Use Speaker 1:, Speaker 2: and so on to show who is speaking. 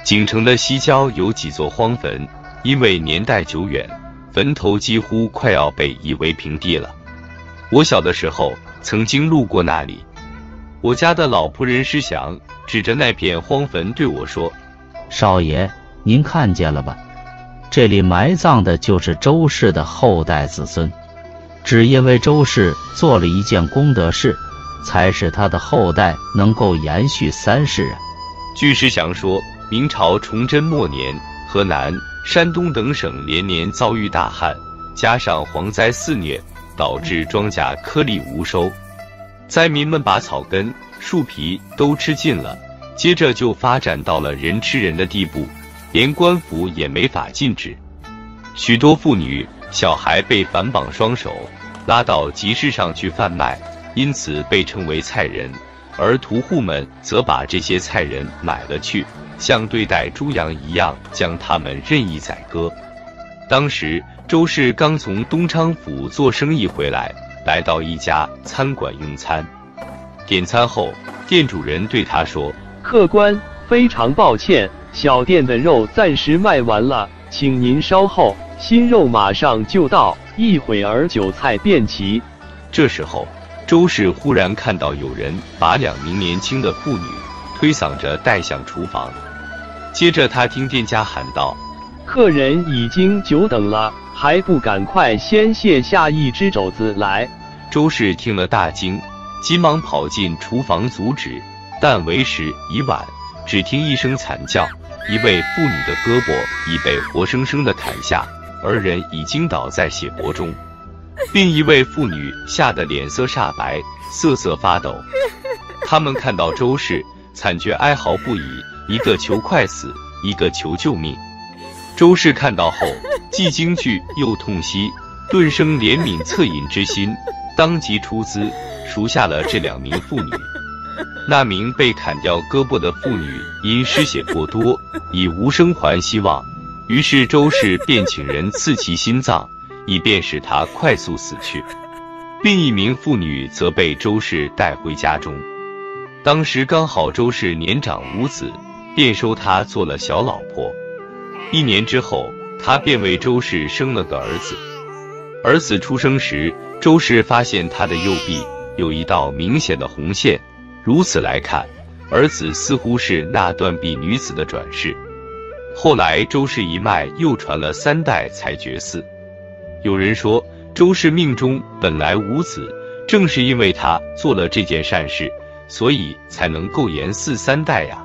Speaker 1: 景城的西郊有几座荒坟，因为年代久远，坟头几乎快要被夷为平地了。我小的时候曾经路过那里，我家的老仆人施祥指着那片荒坟对我说：“
Speaker 2: 少爷，您看见了吧？这里埋葬的就是周氏的后代子孙，只因为周氏做了一件功德事，才使他的后代能够延续3世啊。”
Speaker 1: 据施祥说，明朝崇祯末年，河南、山东等省连年遭遇大旱，加上蝗灾肆虐，导致庄稼颗粒无收，灾民们把草根、树皮都吃尽了，接着就发展到了人吃人的地步，连官府也没法禁止。许多妇女、小孩被反绑双手，拉到集市上去贩卖，因此被称为菜人，而屠户们则把这些菜人买了去，像对待猪羊一样将他们任意宰割。当时周氏刚从东昌府做生意回来，来到一家餐馆用餐。点餐后，店主人对他说：“
Speaker 3: 客官，非常抱歉，小店的肉暂时卖完了，请您稍后，新肉马上就到，一会儿酒菜便齐。”
Speaker 1: 这时候，周氏忽然看到有人把2名年轻的妇女推搡着带向厨房，接着他听店家喊道：“
Speaker 3: 客人已经久等了，还不赶快先卸下一只肘子来！”
Speaker 1: 周氏听了大惊，急忙跑进厨房阻止，但为时已晚。只听一声惨叫，一位妇女的胳膊已被活生生的砍下，而人已经倒在血泊中。另一位妇女吓得脸色煞白，瑟瑟发抖。他们看到周氏，惨觉哀嚎不已，一个求快死，一个求救命。周氏看到后，既惊惧又痛惜，顿生怜悯恻隐之心，当即出资赎下了这2名妇女。那名被砍掉胳膊的妇女因失血过多，已无生还希望，于是周氏便请人刺其心脏，以便使她快速死去。另一名妇女则被周氏带回家中。当时刚好周氏年长无子，便收她做了小老婆。1年之后，她便为周氏生了个儿子。儿子出生时，周氏发现他的右臂有一道明显的红线，如此来看，儿子似乎是那断臂女子的转世。后来周氏一脉又传了3代才绝嗣。有人说，周氏命中本来无子，正是因为他做了这件善事，所以才能够延嗣3代呀。